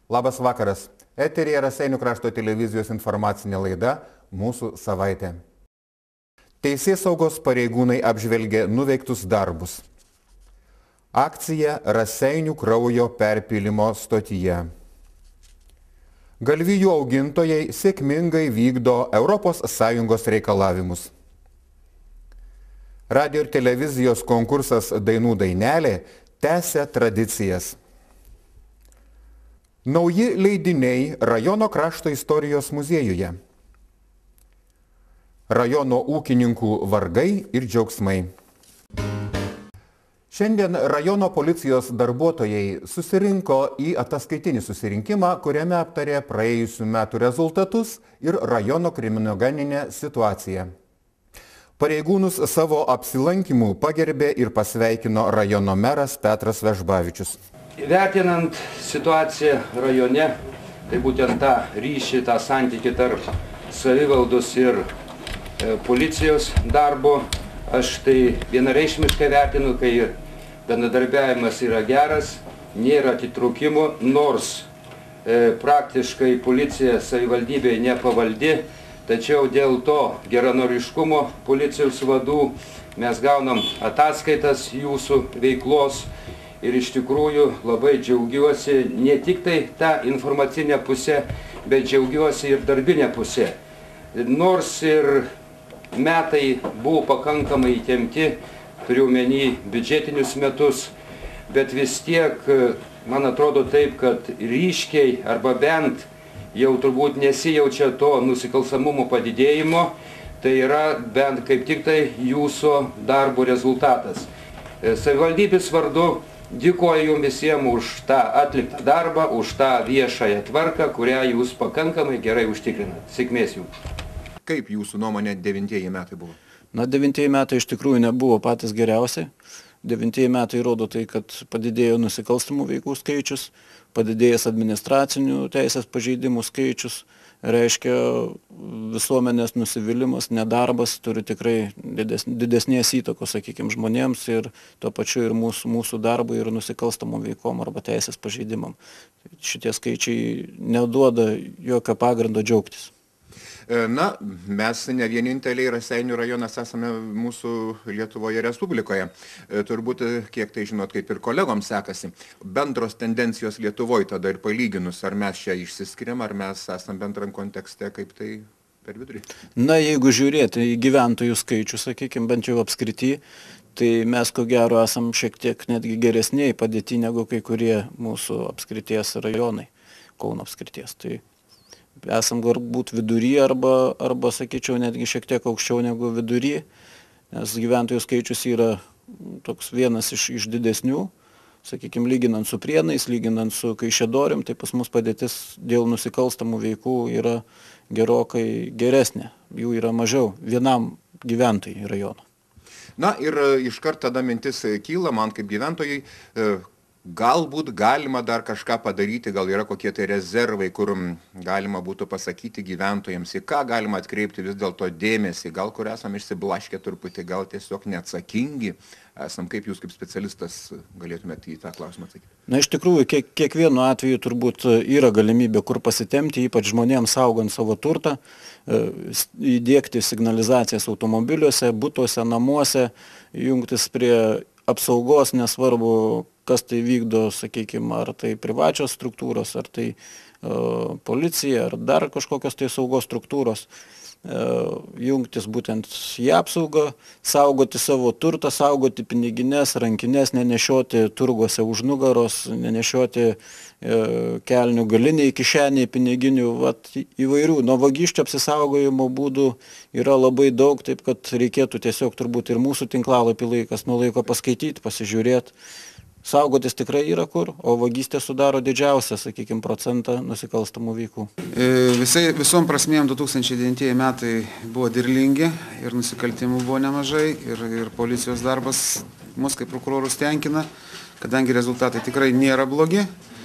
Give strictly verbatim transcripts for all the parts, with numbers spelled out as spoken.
Labas vakaras. Eteryje Raseinių krašto televizijos informacinė laida Mūsų savaitė. Teisėsaugos pareigūnai apžvelgė nuveiktus darbus. Akcija Raseinių kraujo perpylimo stotyje. Galvijų augintojai sėkmingai vykdo Europos Sąjungos reikalavimus. Radio ir televizijos konkursas Dainų dainelė tęsia tradicijas. Nauji leidiniai rajono krašto istorijos muziejuje. Rajono ūkininkų vargai ir džiaugsmai. Šiandien rajono policijos darbuotojai susirinko į ataskaitinį susirinkimą, kuriame aptarė praėjusių metų rezultatus ir rajono kriminogeninę situaciją. Pareigūnus savo apsilankymų pagerbė ir pasveikino rajono meras Petras Vežbavičius. Vertinant situaciją rajone, tai būtent tą ryšį, tą santykį tarp savivaldos ir e, policijos darbo, aš tai vienareikšmiškai vertinu, kai bendradarbiavimas yra geras, nėra atitrūkimo, nors e, praktiškai policija savivaldybėje nepavaldi, tačiau dėl to geranoriškumo policijos vadų mes gaunam ataskaitas jūsų veiklos ir iš tikrųjų labai džiaugiuosi ne tik tai tą informacinę pusę, bet džiaugiuosi ir darbinę pusę. Nors ir metai buvo pakankamai įtempti, turiu omeny biudžetinius metus, bet vis tiek man atrodo taip, kad ryškiai arba bent jau turbūt nesijaučia to nusikalstamumo padidėjimo, tai yra bent kaip tik tai jūsų darbo rezultatas. Savivaldybės vardu dėkoju jums visiems už tą atliktą darbą, už tą viešąją tvarką, kurią jūs pakankamai gerai užtikrinat. Sėkmės jums. Kaip jūsų nuomonė devintieji metai buvo? Na, devintieji metai iš tikrųjų nebuvo patys geriausiai. Devintieji metai rodo tai, kad padidėjo nusikalstamų veikų skaičius, padidėjęs administracinių teisės pažeidimų skaičius, reiškia visuomenės nusivylimas, nedarbas turi tikrai dides, didesnės įtakos, sakykime, žmonėms ir tuo pačiu ir mūsų, mūsų darbui ir nusikalstamų veikom arba teisės pažeidimam. Šitie skaičiai neduoda jokio pagrindo džiaugtis. Na, mes ne vieninteliai Raseinių rajonas esame mūsų Lietuvoje Respublikoje. Turbūt, kiek tai žinot, kaip ir kolegoms sekasi. Bendros tendencijos Lietuvoje tada ir palyginus, ar mes čia išsiskiriam, ar mes esame bendram kontekste, kaip tai per vidurį? Na, jeigu žiūrėti į gyventojų skaičių, sakykime, bent jau apskrity, tai mes ko gero esam šiek tiek netgi geresniai padėti negu kai kurie mūsų apskrities rajonai, Kauno apskrities. Tai esam galbūt vidury arba, arba, sakyčiau, netgi šiek tiek aukščiau negu vidury, nes gyventojų skaičius yra toks vienas iš, iš didesnių, sakykime, lyginant su Prienais, lyginant su Kaišiadorium, tai pas mus padėtis dėl nusikalstamų veikų yra gerokai geresnė, jų yra mažiau vienam gyventojui rajono. Na ir iškart tada mintis kyla man kaip gyventojai, galbūt galima dar kažką padaryti, gal yra kokie tai rezervai, kur galima būtų pasakyti gyventojams, į ką galima atkreipti vis dėlto dėmesį, gal kur esam išsiblaškę truputį, gal tiesiog neatsakingi esam, kaip jūs kaip specialistas galėtumėte į tą klausimą atsakyti? Na, iš tikrųjų, kiek, kiekvienu atveju turbūt yra galimybė, kur pasitemti, ypač žmonėms saugant savo turtą, įdiegti signalizacijas automobiliuose, butuose, namuose, jungtis prie apsaugos, nesvarbu, kas tai vykdo, sakykime, ar tai privačios struktūros, ar tai uh, policija, ar dar kažkokios tai saugos struktūros, uh, jungtis būtent į apsaugą, saugoti savo turtą, saugoti pinigines, rankinės, nenešioti turguose už nugaros, nenešioti uh, kelnių galiniai, kišeniai, piniginių, vat, įvairių. Nuo vagysčių apsisaugojimo būdų yra labai daug, taip kad reikėtų tiesiog turbūt ir mūsų tinklalapį laikas nuo laiko paskaityti, pasižiūrėti. Saugotis tikrai yra kur, o vagystė sudaro didžiausią, sakykime, procentą nusikalstamų veikų. Visai, visom prasmėm du tūkstančiai devintieji metai buvo dirlingi ir nusikaltimų buvo nemažai ir, ir policijos darbas mus kaip prokurorus tenkina, kadangi rezultatai tikrai nėra blogi.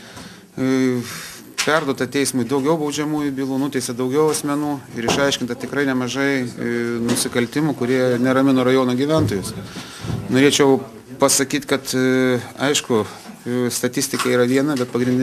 Perduota teismui daugiau baudžiamųjų bylų, nuteista daugiau asmenų ir išaiškinta tikrai nemažai nusikaltimų, kurie neramino rajono gyventojus. Norėčiau pasakyti, kad aišku, statistika yra viena, bet pagrindinis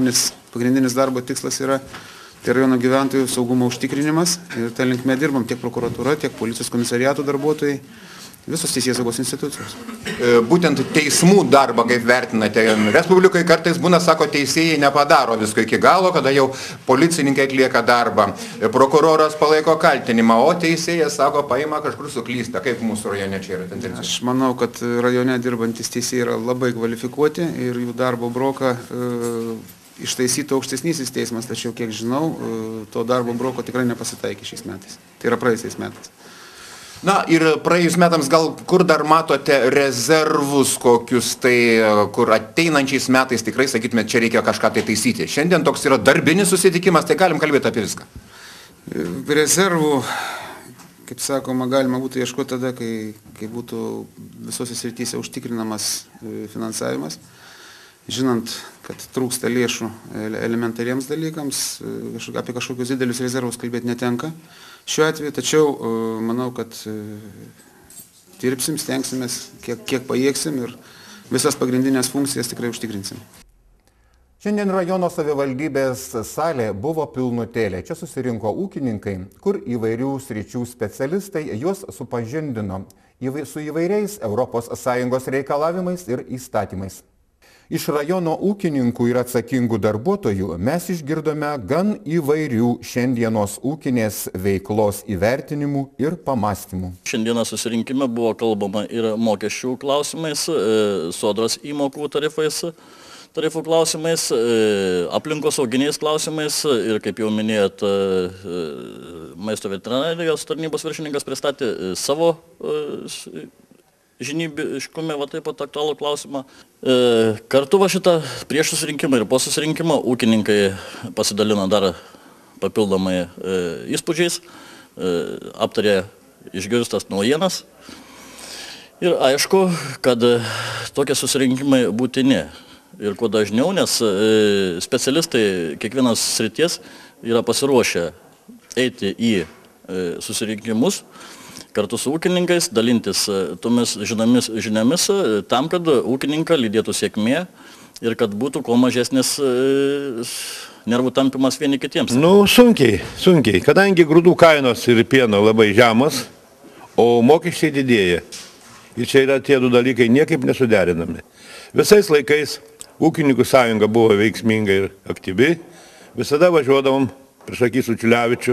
pagrindinis darbo tikslas yra tai rajono gyventojų saugumo užtikrinimas ir tą linkme dirbam tiek prokuratūra, tiek policijos komisariato darbuotojai, visos teisėsaugos institucijos. Būtent teismų darbą, kaip vertinate, Respublikai kartais būna, sako, teisėjai nepadaro visko iki galo, kada jau policininkai atlieka darbą, prokuroras palaiko kaltinimą, o teisėjas, sako, paima kažkur suklysta. Kaip mūsų rajone čia yra tendencija? Aš manau, kad rajone dirbantis teisėjai yra labai kvalifikuoti ir jų darbo broką e, ištaisytų aukštesnysis teismas, tačiau, kiek žinau, e, to darbo broko tikrai nepasitaikė šiais metais. Tai yra praėjusiais metais. Na ir praėjus metams gal kur dar matote rezervus kokius, tai kur ateinančiais metais tikrai, sakytumėt, čia reikia kažką tai taisyti. Šiandien toks yra darbinis susitikimas, tai galim kalbėti apie viską. Rezervų, kaip sakoma, galima būtų ieškoti tada, kai, kai būtų visose srityse užtikrinamas finansavimas. Žinant, kad trūksta lėšų elementariems dalykams, apie kažkokius didelius rezervus kalbėti netenka šiuo atveju, tačiau manau, kad dirbsim, stengsimės, kiek, kiek pajėgsim ir visas pagrindinės funkcijas tikrai užtikrinsim. Šiandien rajono savivaldybės salė buvo pilnutėlė. Čia susirinko ūkininkai, kur įvairių sričių specialistai juos supažindino su įvairiais Europos Sąjungos reikalavimais ir įstatymais. Iš rajono ūkininkų ir atsakingų darbuotojų mes išgirdome gan įvairių šiandienos ūkinės veiklos įvertinimų ir pamastymų. Šiandieną susirinkime buvo kalbama ir mokesčių klausimais, sodros įmokų tarifais, tarifų klausimais, aplinkosauginiais klausimais ir, kaip jau minėjot, maisto veterinarijos tarnybos viršininkas pristatė savo žinybiškume, va taip pat aktualų klausimą. E, kartu va šitą prieš susirinkimą ir po susirinkimą ūkininkai pasidalino dar papildomai e, įspūdžiais, e, aptarė išgirstas naujienas. Ir aišku, kad tokie susirinkimai būtini ir kuo dažniau, nes e, specialistai kiekvienos srities yra pasiruošę eiti į e, susirinkimus kartu su ūkininkais, dalintis tomis žinomis, žiniomis tam, kad ūkininką lydėtų sėkmė ir kad būtų kuo mažesnis nervų tampimas vieni kitiems. Nu, sunkiai, sunkiai, kadangi grūdų kainos ir pieno labai žemas, o mokesčiai didėja. Ir čia yra tie du dalykai niekaip nesuderinami. Visais laikais ūkininkų sąjunga buvo veiksminga ir aktyvi, visada važiuodavom prieš akį su Čiulevičiu,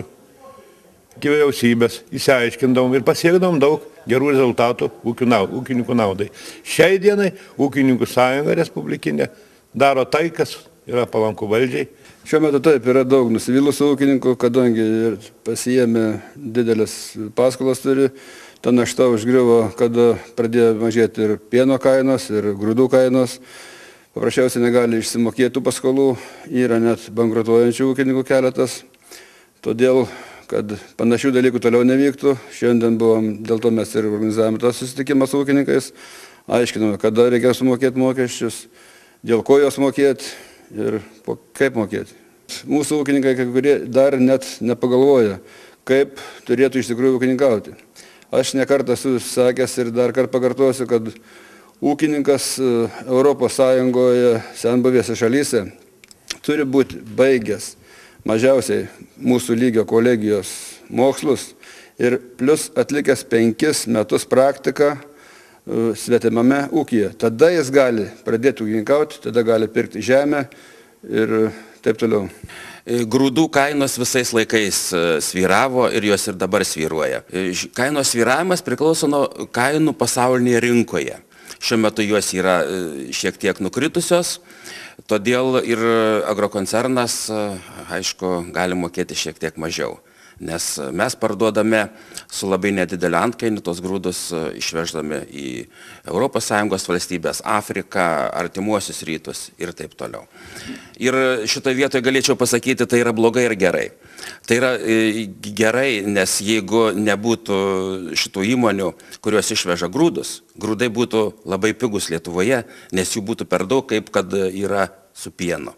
iki vyriausybės, įsiaiškindavom ir pasiekdavom daug gerų rezultatų ūkininkų naudai. Šiai dienai ūkininkų sąjunga respublikinė daro tai, kas yra palanku valdžiai. Šiuo metu taip yra daug nusivylusių ūkininkų, kadangi pasiėmė didelės paskolas turi, ta našta užgriuvo, kada pradėjo mažėti ir pieno kainos, ir grūdų kainos. Paprasčiausiai negali išsimokėti paskolų, yra net bankrutuojančių ūkininkų keletas. Todėl kad panašių dalykų toliau nevyktų. Šiandien buvom, dėl to mes ir organizavome tą susitikimą su ūkininkais, aiškinome, kada reikia sumokėti mokesčius, dėl ko jos mokėti ir kaip mokėti. Mūsų ūkininkai, kai kurie dar net nepagalvoja, kaip turėtų iš tikrųjų ūkininkauti. Aš nekartą esu sakęs ir dar kartą pakartosiu, kad ūkininkas Europos Sąjungoje senbuvėse šalyse turi būti baigęs mažiausiai mūsų lygio kolegijos mokslus ir plus atlikęs penkis metus praktiką svetimame ūkyje. Tada jis gali pradėti ūkininkauti, tada gali pirkti žemę ir taip toliau. Grūdų kainos visais laikais svyravo ir jos ir dabar svyruoja. Kainos svyravimas priklauso nuo kainų pasaulinėje rinkoje. Šiuo metu jos yra šiek tiek nukritusios. Todėl ir agrokoncernas, aišku, gali mokėti šiek tiek mažiau, nes mes parduodame su labai nedidelio antkainiu tos grūdus išveždami į Europos Sąjungos valstybės, Afriką, artimuosius rytus ir taip toliau. Ir šitoje vietoje galėčiau pasakyti, tai yra blogai ir gerai. Tai yra gerai, nes jeigu nebūtų šitų įmonių, kurios išveža grūdus, grūdai būtų labai pigus Lietuvoje, nes jų būtų per daug, kaip kad yra su pienu.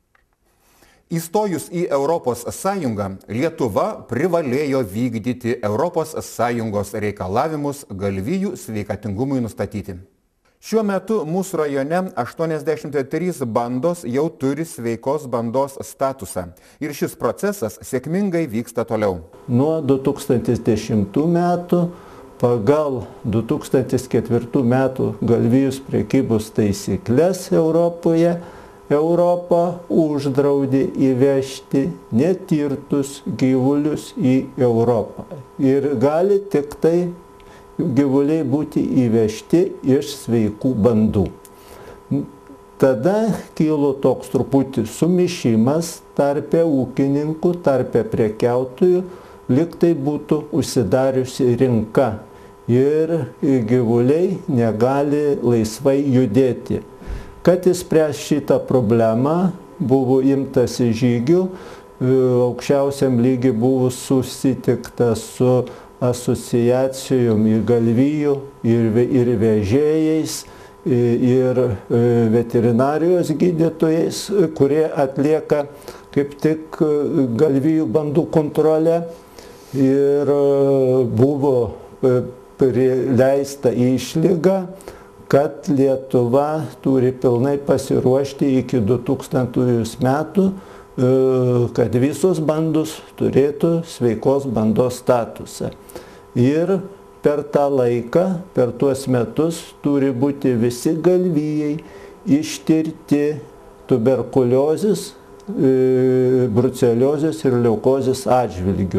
Įstojus į Europos Sąjungą, Lietuva privalėjo vykdyti Europos Sąjungos reikalavimus galvijų sveikatingumui nustatyti. Šiuo metu mūsų rajone aštuoniasdešimt trys bandos jau turi sveikos bandos statusą ir šis procesas sėkmingai vyksta toliau. Nuo du tūkstančiai dešimtų metų pagal du tūkstančiai ketvirtų metų galvijus prekybos taisyklės Europoje Europa uždraudė įvežti netirtus gyvulius į Europą ir gali tik tai gyvuliai būti įvežti iš sveikų bandų. Tada kilo toks truputį sumišimas tarpe ūkininkų, tarpe prekiautojų, lyg tai būtų užsidariusi rinka ir gyvuliai negali laisvai judėti. Kad išspręs šitą problemą, buvo imtasi žygių, aukščiausiam lygiai buvo susitikta su asociacijom ir galvijų, ir, ir vežėjais, ir veterinarijos gydytojais, kurie atlieka kaip tik galvijų bandų kontrolę. Ir buvo prileista išlyga, kad Lietuva turi pilnai pasiruošti iki du tūkstantųjų metų, kad visos bandos turėtų sveikos bandos statusą. Ir per tą laiką, per tuos metus turi būti visi galvijai ištirti tuberkuliozės, bruceliozės ir leukozės atžvilgių.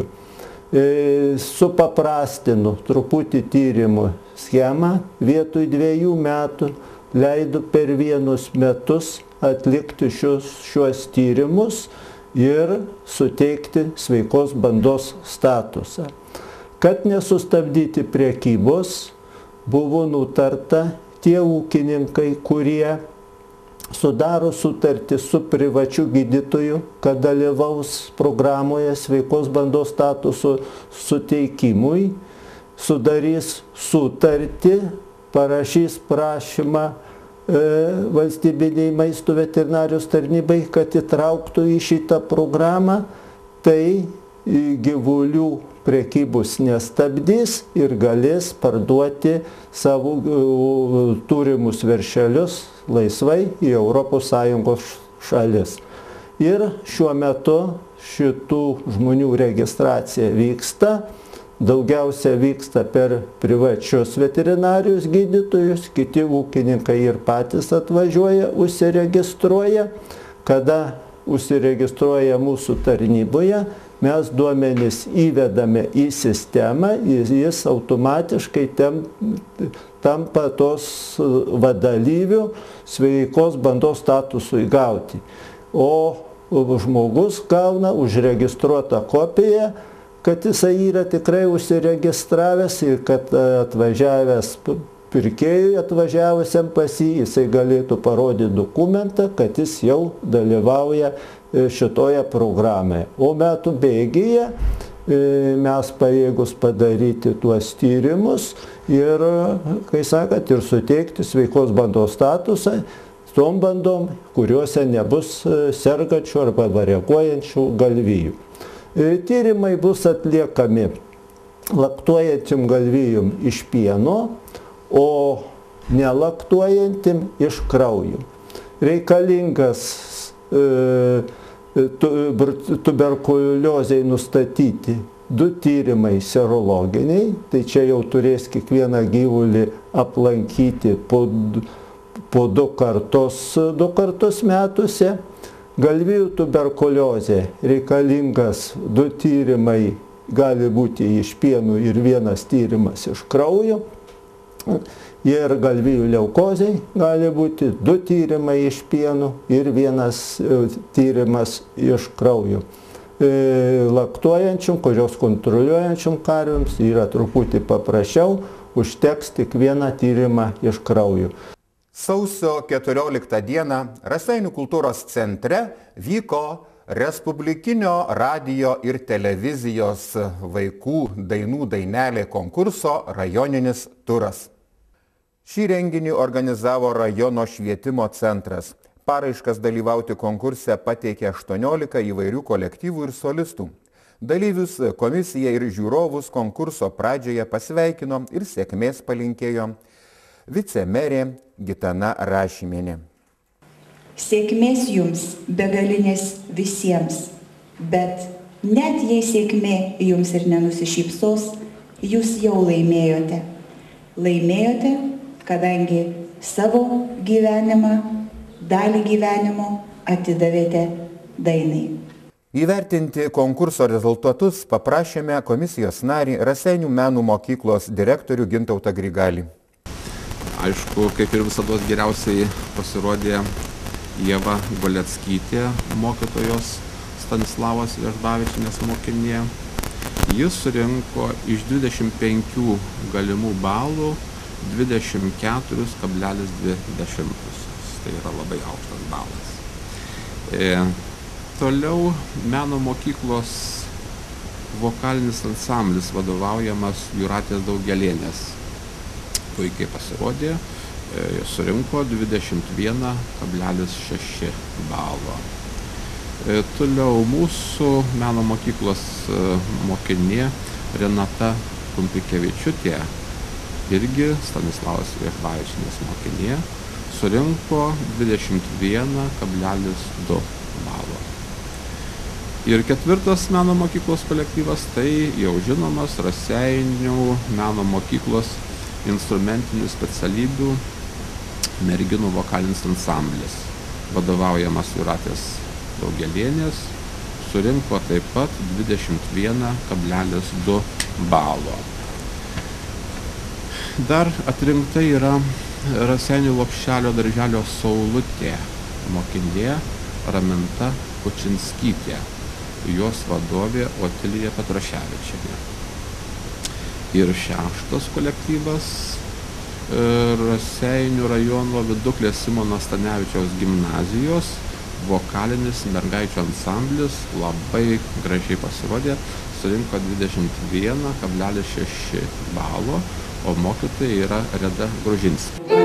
Supaprastinu truputį tyrimų schemą, vietoj dviejų metų leido per vienus metus atlikti šios, šios tyrimus ir suteikti sveikos bandos statusą. Kad nesustabdyti prekybos, buvo nutarta tie ūkininkai, kurie sudaro sutartį su privačiu gydytoju, kad dalyvaus programoje sveikos bandos statuso suteikimui, sudarys sutartį, parašys prašymą valstybiniai maisto veterinarijos tarnybai, kad įtrauktų į šitą programą, tai gyvulių prekybos nestabdys ir galės parduoti savo turimus veršelius laisvai į Europos Sąjungos šalis. Ir šiuo metu šitų žmonių registracija vyksta. Daugiausia vyksta per privačius veterinarijos gydytojus, kiti ūkininkai ir patys atvažiuoja, užsiregistruoja. Kada užsiregistruoja mūsų tarnyboje, mes duomenis įvedame į sistemą ir jis automatiškai tampa tos vadalyvių sveikos bandos statusui gauti. O žmogus gauna užregistruotą kopiją, kad jisai yra tikrai užsiregistravęs ir kad atvažiavęs pirkėjui atvažiavusiam pas jį, jisai galėtų parodyti dokumentą, kad jis jau dalyvauja šitoje programoje. O metų bėgyje mes pajėgus padaryti tuos tyrimus ir, kai sakant, ir suteikti sveikos bandos statusą tom bandom, kuriuose nebus sergančių arba variaguojančių galvijų. Tyrimai bus atliekami laktuojančiam galvijum iš pieno, o nelaktuojantim iš kraujo. Reikalingas tuberkuliozei nustatyti du tyrimai serologiniai, tai čia jau turės kiekvieną gyvulį aplankyti po, po du kartus, du kartus metuose. Galvijų tuberkuliozė reikalingas du tyrimai, gali būti iš pienų ir vienas tyrimas iš kraujo. Ir galvijų leukozei gali būti du tyrimai iš pienų ir vienas tyrimas iš kraujo. Laktuojančiam, kurios kontroliuojančiam karvėms yra truputį paprasčiau, užteks tik vieną tyrimą iš kraujo. Sausio keturioliktą dieną Raseinių kultūros centre vyko Respublikinio radijo ir televizijos vaikų dainų dainelė konkurso rajoninis turas. Šį renginį organizavo rajono švietimo centras. Paraiškas dalyvauti konkurse pateikė aštuoniolika įvairių kolektyvų ir solistų. Dalyvius komisija ir žiūrovus konkurso pradžioje pasveikino ir sėkmės palinkėjo vicemerė Gitana Rašymienė. Sėkmės jums begalinės visiems, bet net jei sėkmė jums ir nenusišypsos, jūs jau laimėjote. Laimėjote, kadangi savo gyvenimą, dalį gyvenimo atidavėte dainai. Įvertinti konkurso rezultatus paprašėme komisijos narį Raseinių menų mokyklos direktorių Gintautą Grigalį. Aišku, kaip ir visados geriausiai pasirodė Ieva Goleckytė, mokytojos Stanislavos Vežbavičienės mokinė. Jis surinko iš dvidešimt penkių galimų balų dvidešimt keturi kablelis dvi dešimtosios. Tai yra labai aukštas balas. E, toliau meno mokyklos vokalinis ansamblis vadovaujamas Jūratės Daugelienės. Puikiai pasirodė, e, surinko dvidešimt vieną kablelis šeši balo. E, toliau mūsų meno mokyklos e, mokinė Renata Kumpikevičiūtė, irgi Stanislavos Vežbavičienės mokinė, surinko dvidešimt vieną kablelis du balo. Ir ketvirtas meno mokyklos kolektyvas tai jau žinomas Raseinių meno mokyklos instrumentinių specialybių merginų vokalinis ansamblis, vadovaujamas Jūratės Daugelienės, surinko taip pat dvidešimt vieną kablelis du balo. Dar atrinkta yra Raseinių Lopšelio darželio Saulutė mokinė Raminta Kučinskytė, jos vadovė Otilija Petraševičienė. Ir šeštas kolektyvas Raseinių rajono Viduklės Simono Stanevičiaus gimnazijos vokalinis mergaičių ansamblis labai gražiai pasirodė, surinko dvidešimt vieną kablelis šeši balo, o mokytoja yra Reda Gružinskė.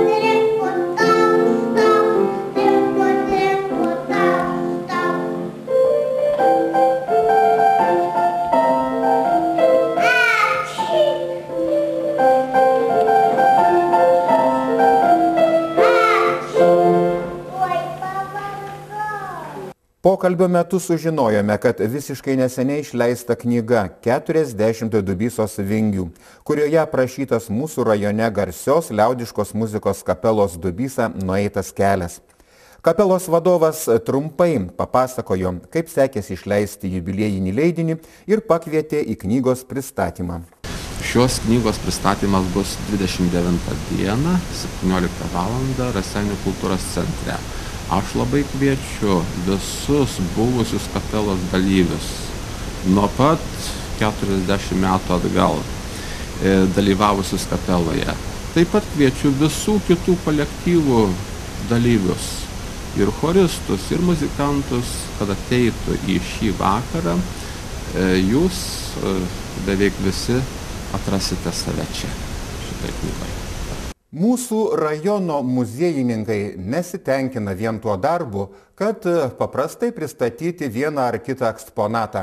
Pokalbio metu sužinojome, kad visiškai neseniai išleista knyga keturiasdešimt Dubysos vingių, kurioje aprašytas mūsų rajone garsios liaudiškos muzikos kapelos Dubysa nueitas kelias. Kapelos vadovas trumpai papasakojo, kaip sekėsi išleisti jubiliejinį leidinį ir pakvietė į knygos pristatymą. Šios knygos pristatymas bus dvidešimt devintą dieną, septynioliktą valandą Raseinių kultūros centre. Aš labai kviečiu visus buvusius kapelos dalyvius nuo pat keturiasdešimt metų atgal e, dalyvavusius kapeloje. Taip pat kviečiu visų kitų kolektyvų dalyvius, ir choristus, ir muzikantus, kad ateitų į šį vakarą. E, jūs e, beveik visi atrasite save čia, šitai knygoje. Mūsų rajono muziejininkai nesitenkina vien tuo darbu, kad paprastai pristatyti vieną ar kitą eksponatą,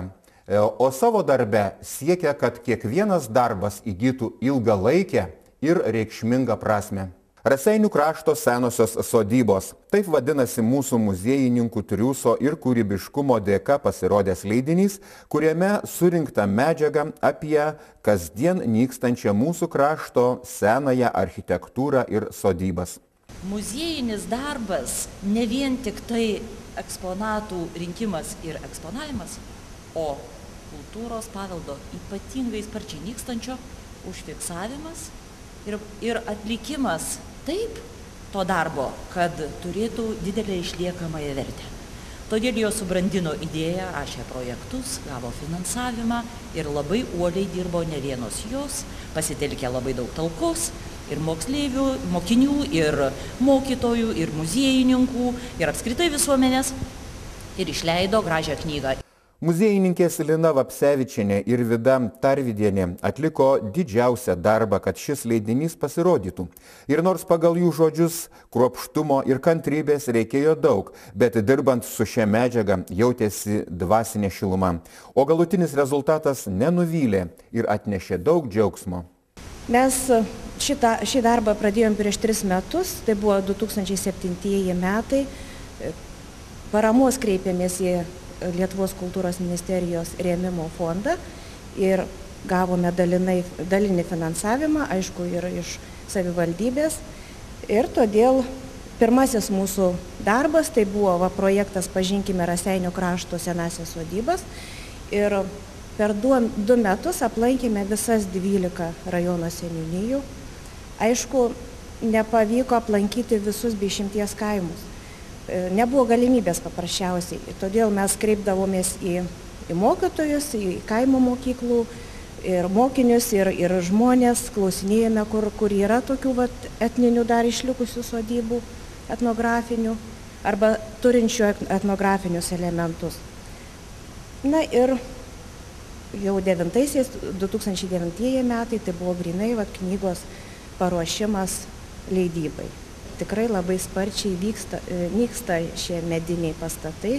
o savo darbe siekia, kad kiekvienas darbas įgytų ilgalaikę ir reikšmingą prasmę. Raseinių krašto senosios sodybos. Taip vadinasi mūsų muziejininkų triūso ir kūrybiškumo dėka pasirodęs leidinys, kuriame surinkta medžiaga apie kasdien nykstančią mūsų krašto senąją architektūrą ir sodybas. Muziejinis darbas ne vien tik tai eksponatų rinkimas ir eksponavimas, o kultūros paveldo ypatingai sparčiai nykstančio užfiksavimas ir, ir atlikimas taip to darbo, kad turėtų didelę išliekamąją vertę. Todėl jo subrandino idėją, rašė projektus, gavo finansavimą ir labai uoliai dirbo ne vienos jos, pasitelkė labai daug talkos ir moksleivių, mokinių, ir mokytojų, ir muziejininkų, ir apskritai visuomenės, ir išleido gražią knygą. Muziejininkės Lina Vapsevičienė ir Vida Tarvydienė atliko didžiausią darbą, kad šis leidinys pasirodytų. Ir nors pagal jų žodžius kruopštumo ir kantrybės reikėjo daug, bet dirbant su šia medžiaga jautėsi dvasinė šiluma. O galutinis rezultatas nenuvylė ir atnešė daug džiaugsmo. Mes šitą, šį darbą pradėjom prieš tris metus, tai buvo du tūkstančiai septintieji metai. Paramos kreipėmės į Lietuvos kultūros ministerijos rėmimo fondą ir gavome dalinai, dalinį finansavimą, aišku, ir iš savivaldybės. Ir todėl pirmasis mūsų darbas tai buvo va, projektas Pažinkime Raseinių krašto senąsias sodybas. Ir per du, du metus aplankėme visas dvylika rajono seniūnijų. Aišku, nepavyko aplankyti visus be išimties kaimus. Nebuvo galimybės paprasčiausiai. Todėl mes kreipdavomės į, į mokytojus, į kaimo mokyklų ir mokinius, ir, ir žmonės, klausinėjome, kur, kur yra tokių vat, etninių dar išlikusių sodybų, etnografinių, arba turinčių etnografinius elementus. Na ir jau devintaisiais, du tūkstančiai devintieji metai, tai buvo grynai vat, knygos paruošimas leidybai. Tikrai labai sparčiai vyksta, nyksta šie mediniai pastatai,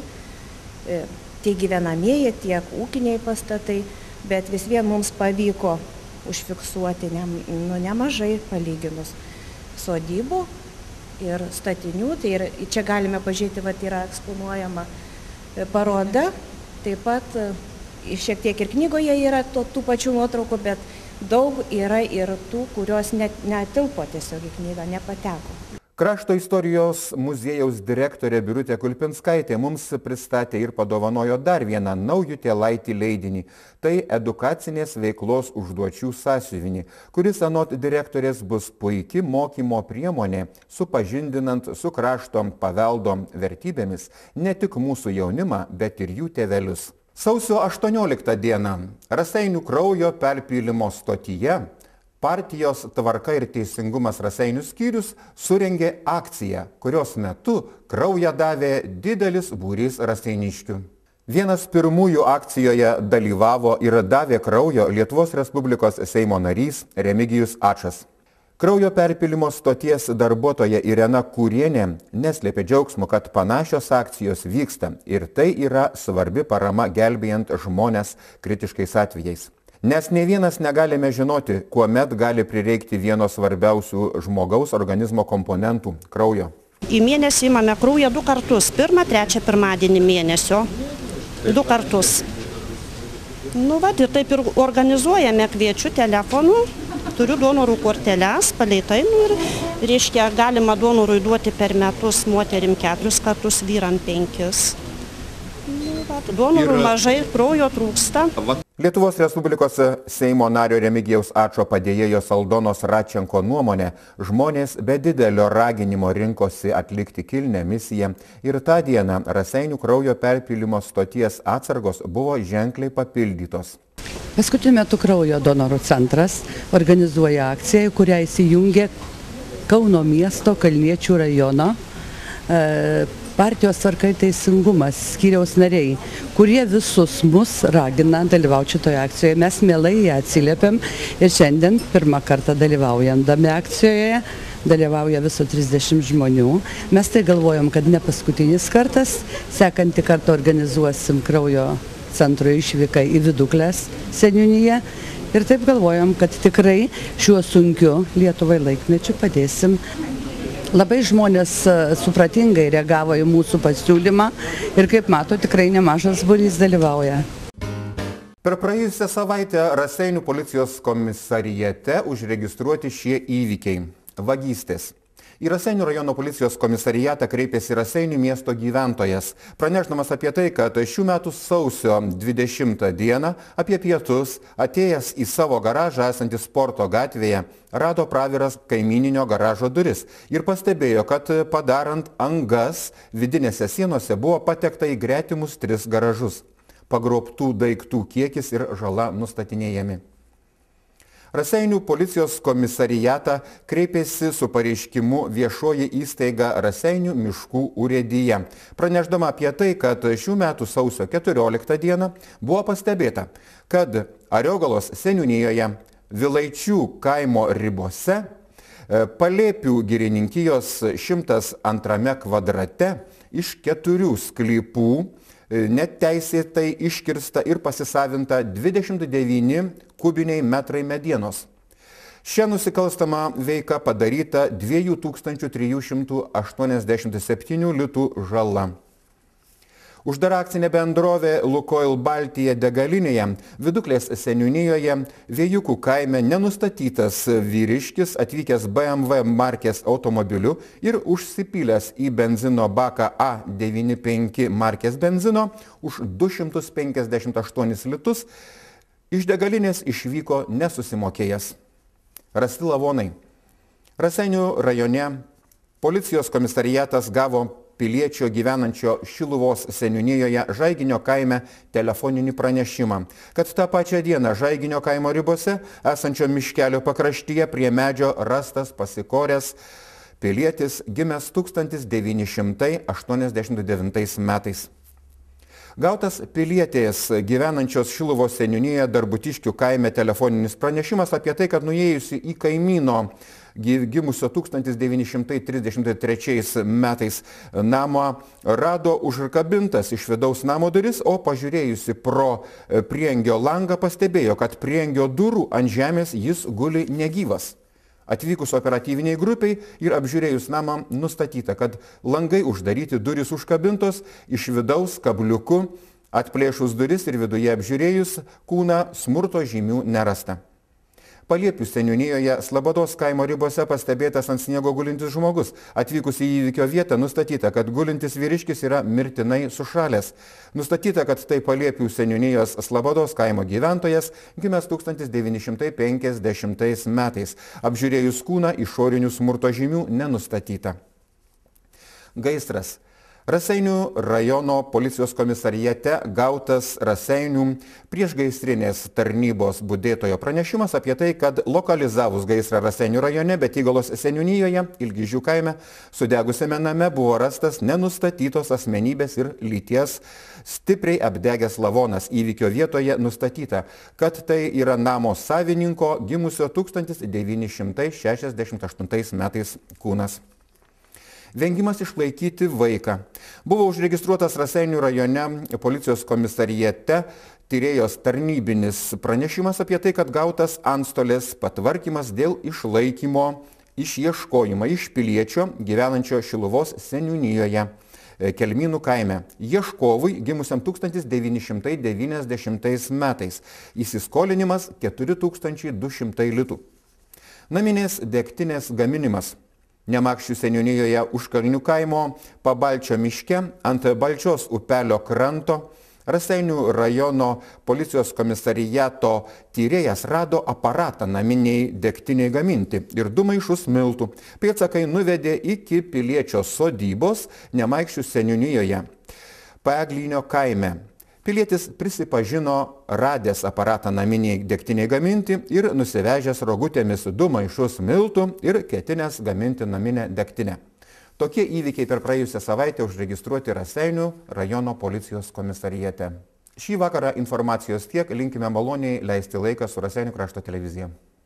tiek gyvenamieji, tiek ūkiniai pastatai, bet vis vien mums pavyko užfiksuoti ne, nu, nemažai palyginus sodybų ir statinių. Tai ir čia galime pažiūrėti, vat, yra eksponuojama paroda, taip pat šiek tiek ir knygoje yra to, tų pačių nuotraukų, bet daug yra ir tų, kurios net netilpo tiesiog į knygą, nepateko. Krašto istorijos muziejaus direktorė Birutė Kulpinskaitė mums pristatė ir padovanojo dar vieną Naujutėlaitį leidinį. Tai edukacinės veiklos užduočių sąsiuvinį, kuris anot direktorės bus puiki mokymo priemonė, supažindinant su krašto paveldo vertybėmis ne tik mūsų jaunimą, bet ir jų tėvelius. Sausio aštuonioliktą dieną Raseinių kraujo perpylimo stotyje partijos Tvarka ir teisingumas Raseinių skyrius surengė akciją, kurios metu kraują davė didelis būrys raseiniškių. Vienas pirmųjų akcijoje dalyvavo ir davė kraujo Lietuvos Respublikos Seimo narys Remigijus Ačas. Kraujo perpylimo stoties darbuotoja Irena Kūrienė neslėpė džiaugsmo, kad panašios akcijos vyksta ir tai yra svarbi parama gelbėjant žmones kritiškais atvejais. Nes ne vienas negalime žinoti, kuomet gali prireikti vieno svarbiausių žmogaus organizmo komponentų – kraujo. Į mėnesį imame kraują du kartus, pirmą, trečią pirmadienį mėnesio, du kartus. Nu, va, ir taip ir organizuojame, kviečiu telefonu. Turiu donorų korteles, palei tai, nu, ir, reiškia, galima donorui duoti per metus moterim keturis kartus, vyram penkis. Nu, va, donorų ir mažai, kraujo trūksta. Lietuvos Respublikos Seimo nario Remigijaus Ačo padėjėjos Aldonos Račenko nuomonė, žmonės be didelio raginimo rinkosi atlikti kilnią misiją ir tą dieną Raseinių kraujo perpylimo stoties atsargos buvo ženkliai papildytos. Paskutiniu metu kraujo donorų centras organizuoja akciją, kurią įsijungė Kauno miesto Kalniečių rajono e, partijos Tvarka ir teisingumas skyriaus nariai, kurie visus mus ragina dalyvauti šitoje akcijoje. Mes mielai ją atsiliepiam ir šiandien pirmą kartą dalyvaujandami akcijoje dalyvauja viso trisdešimt žmonių. Mes tai galvojam, kad ne paskutinis kartas, sekantį kartą organizuosim kraujo centro išvyką į Viduklės seniūniją ir taip galvojam, kad tikrai šiuo sunkiu Lietuvai laikmečiu padėsim. Labai žmonės supratingai reagavo į mūsų pasiūlymą ir kaip mato, tikrai nemažas būrys dalyvauja. Per praėjusią savaitę Raseinių policijos komisariate užregistruoti šie įvykiai – vagystės. Į Raseinių rajono policijos komisariatą kreipėsi Raseinių miesto gyventojas, pranešdamas apie tai, kad šių metų sausio dvidešimtą dieną apie pietus atėjęs į savo garažą esantį Sporto gatvėje rado praviras kaimyninio garažo duris ir pastebėjo, kad padarant angas vidinėse sienose buvo patekta į gretimus tris garažus. Pagrobtų daiktų kiekis ir žala nustatinėjami. Raseinių policijos komisariatą kreipėsi su pareiškimu viešoji įstaiga Raseinių miškų urėdija, pranešdama apie tai, kad šių metų sausio keturioliktą dieną buvo pastebėta, kad Ariogalos seniūnijoje Vilaičių kaimo ribose Palėpių girininkijos šimtas antrame kvadrate iš keturių sklypų neteisėtai iškirsta ir pasisavinta dvidešimt devyni kubiniai metrai medienos. Šia nusikalstama veika padaryta dviejų tūkstančių trijų šimtų aštuoniasdešimt septynių litų žala. Uždara akcinė bendrovė Lukoil Baltija degalinėje Viduklės seniūnijoje Vėjukų kaime nenustatytas vyriškis atvykęs B M W markės automobiliu ir užsipylęs į benzino baką A devyni penki markės benzino už du šimtus penkiasdešimt aštuonis litus iš degalinės išvyko nesusimokėjęs. Rasti lavonai. Raseinių rajone policijos komisariatas gavo piliečio gyvenančio Šiluvos seniūnijoje Žaiginio kaime telefoninį pranešimą, kad tą pačią dieną Žaiginio kaimo ribose esančio miškelio pakraštyje prie medžio rastas pasikoręs pilietis gimęs tūkstantis devyni šimtai aštuoniasdešimt devintais metais. Gautas pilietės gyvenančios Šiluvos seniūnijoje Darbutiškių kaime telefoninis pranešimas apie tai, kad nuėjusi į kaimyno gimusio tūkstantis devyni šimtai trisdešimt trečiais metais namą rado užkabintas iš vidaus namo duris, o pažiūrėjusi pro priengio langą pastebėjo, kad priengio durų ant žemės jis guli negyvas. Atvykus operatyviniai grupiai ir apžiūrėjus namą nustatyta, kad langai uždaryti, durys užkabintos, iš vidaus kabliuku atplėšus duris ir viduje apžiūrėjus kūną smurto žymių nerasta. Paliepių seniūnijoje Slabados kaimo ribose pastebėtas ant sniego gulintis žmogus. Atvykus į įvykio vietą nustatyta, kad gulintis vyriškis yra mirtinai sušalęs. Nustatyta, kad tai Paliepių seniūnijos Slabados kaimo gyventojas gimęs tūkstantis devyni šimtai penkiasdešimtais metais. Apžiūrėjus kūną išorinių smurto žymių nenustatyta. Gaisras. Raseinių rajono policijos komisariate gautas Raseinių priešgaisrinės tarnybos budėtojo pranešimas apie tai, kad lokalizavus gaisrą Raseinių rajone Betygalos seniūnijoje Ilgižių kaime sudegusiame name buvo rastas nenustatytos asmenybės ir lyties stipriai apdegęs lavonas. Įvykio vietoje nustatyta, kad tai yra namo savininko gimusio tūkstantis devyni šimtai šešiasdešimt aštuntais metais kūnas. Vengimas išlaikyti vaiką. Buvo užregistruotas Raseinių rajone policijos komisariate tyrėjos tarnybinis pranešimas apie tai, kad gautas antstolės patvarkymas dėl išlaikymo išieškojimą iš piliečio gyvenančio Šiluvos seniūnijoje Kelmynų kaime. Ieškovui gimusiam tūkstantis devyni šimtai devyniasdešimtais metais. Įsiskolinimas keturi tūkstančiai du šimtai litų. Naminės degtinės gaminimas. Nemakščių seniūnijoje Užkalnių kaimo Pabalčio miške ant Balčios upelio kranto Raseinių rajono policijos komisariato tyrėjas rado aparatą naminiai degtiniai gaminti ir du maišus miltų. Pėdsakai nuvedė iki piliečio sodybos Nemakščių seniūnijoje Paeglynio kaime. Pilietis prisipažino radęs aparatą naminiai degtiniai gaminti ir nusivežęs rogutėmis du maišus miltų ir ketinęs gaminti naminę degtinę. Tokie įvykiai per praėjusią savaitę užregistruoti Raseinių rajono policijos komisariate. Šį vakarą informacijos tiek, linkime maloniai leisti laiką su Raseinių krašto televizija.